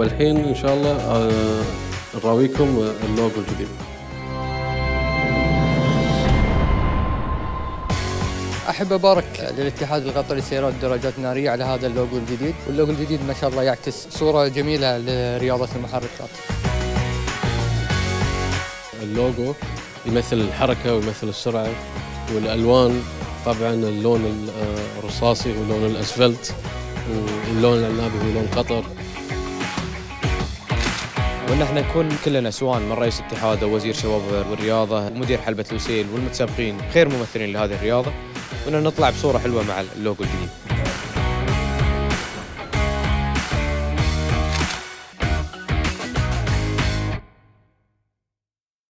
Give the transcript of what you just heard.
والحين إن شاء الله نراويكم اللوجو الجديد. أحب أبارك للاتحاد القطري للسيارات والدراجات النارية على هذا اللوجو الجديد، واللوجو الجديد ما شاء الله يعكس صورة جميلة لرياضة المحركات. اللوجو يمثل الحركة ويمثل السرعة، والألوان طبعا اللون الرصاصي ولون الأسفلت، واللون العنابي هو لون قطر. وان احنا نكون كلنا سواء من رئيس اتحاد او وزير شباب والرياضه ومدير حلبة لوسيل والمتسابقين خير ممثلين لهذه الرياضه، وان نطلع بصوره حلوه مع اللوجو الجديد.